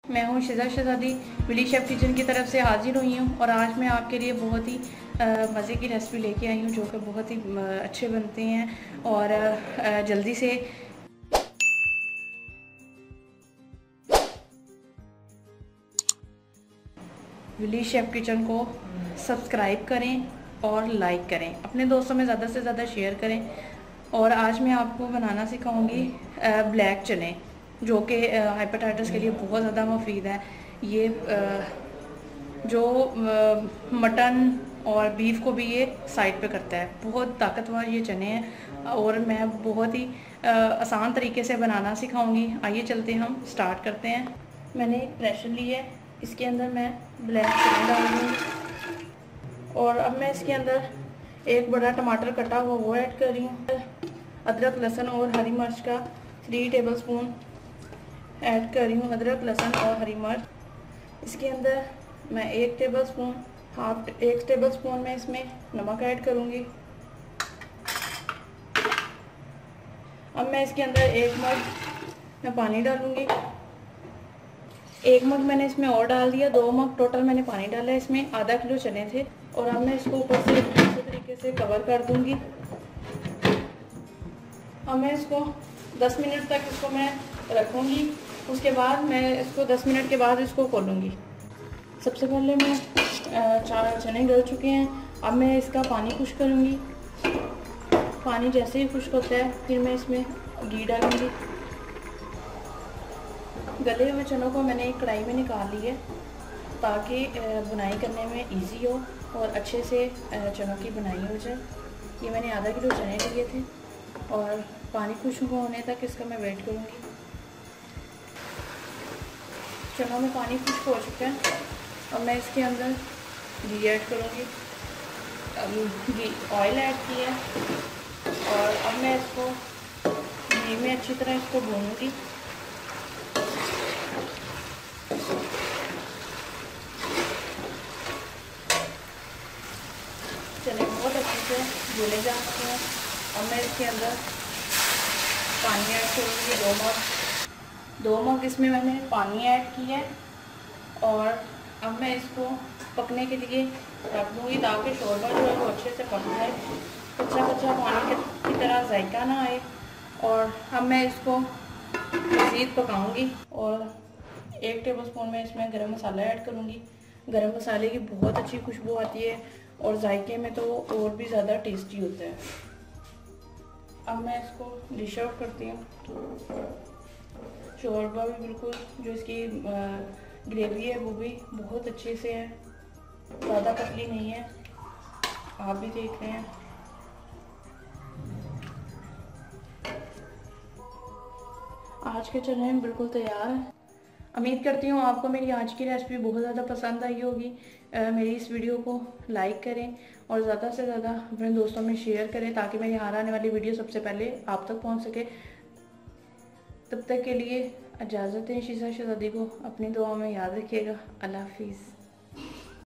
मैं हूँ शिजा शहजादी, Willie chef kitchen की तरफ से हाजिर हुई हूँ और आज मैं आपके लिए बहुत ही मज़े की रेसिपी लेके आई हूँ जो कि बहुत ही अच्छे बनते हैं और जल्दी से। विली शेफ़ किचन को सब्सक्राइब करें और लाइक करें, अपने दोस्तों में ज़्यादा से ज़्यादा शेयर करें। और आज मैं आपको बनाना सिखाऊंगी ब्लैक चने, जो कि हाइपेटाइटिस के लिए बहुत ज़्यादा मुफीद है। ये जो मटन और बीफ को भी ये साइड पे करता है। बहुत ताकतवर ये चने हैं और मैं बहुत ही आसान तरीके से बनाना सिखाऊंगी। आइए चलते हम स्टार्ट करते हैं। मैंने एक प्रेशर ली है, इसके अंदर मैं ब्लैक चने डाल दूँगी और अब मैं इसके अंदर एक बड़ा टमाटर कटा हुआ वो ऐड कर रही हूँ। अदरक लहसुन और हरी मिर्च का 3 टेबलस्पून ऐड कर रही हूँ। अदरक लहसुन और हरी मिर्च। इसके अंदर मैं 1 टेबलस्पून में इसमें नमक ऐड करूँगी। अब मैं इसके अंदर 1 मग मैं पानी डालूँगी। 1 मग मैंने इसमें और डाल दिया, 2 मग टोटल मैंने पानी डाला है। इसमें आधा किलो चने थे और अब मैं इसको ऊपर से अच्छे तरीके से कवर कर दूँगी। अब मैं इसको 10 मिनट तक इसको मैं रखूँगी। उसके बाद मैं इसको 10 मिनट के बाद इसको खोलूँगी। सबसे पहले मैं 4 चने गल चुके हैं। अब मैं इसका पानी खुश्क करूँगी। पानी जैसे ही खुश्क होता है फिर मैं इसमें घी डालूँगी। गले हुए चनों को मैंने एक कढ़ाई में निकाल ली है ताकि बुनाई करने में इजी हो और अच्छे से चनों की बुनाई हो जाए। ये मैंने आधा किलो चने लिए थे और पानी खुश्क होने तक इसका मैं वेट करूँगी। चनों में पानी खुश्क हो चुका है। अब मैं इसके अंदर घी ऐड करूँगी। घी ऑयल ऐड किया है और अब मैं इसको घी में अच्छी तरह इसको भूनूँगी। चने बहुत अच्छे से भूने जा चुके हैं। अब मैं इसके अंदर पानी ऐड करूँगी। 2 मग इसमें मैंने पानी ऐड किया है और अब मैं इसको पकने के लिए रख दूँगी ताकि शोरबा जो है वो अच्छे से पक जाए, कच्चा कच्चा पानी की तरह जायका ना आए। और अब मैं इसको मज़ीद पकाऊँगी और 1 टेबलस्पून में इसमें गरम मसाला ऐड करूँगी। गरम मसाले की बहुत अच्छी खुशबू आती है और जायके में तो और भी ज़्यादा टेस्टी होता है। अब मैं इसको डिश आउट करती हूँ। शोरबा भी बिल्कुल जो इसकी ग्रेवी है वो भी बहुत अच्छे से है, ज़्यादा पतली नहीं है। आप भी देख रहे हैं। आज के चने बिल्कुल तैयार है। उम्मीद करती हूँ आपको मेरी आज की रेसिपी बहुत ज़्यादा पसंद आई होगी। मेरी इस वीडियो को लाइक करें और ज़्यादा से ज़्यादा अपने दोस्तों में शेयर करें ताकि मेरी हर आने वाली वीडियो सबसे पहले आप तक पहुँच सके। तब तक के लिए इजाज़त दें। शिजा शहजादी को अपनी दुआ में याद रखिएगा। अल्लाह हाफिज़।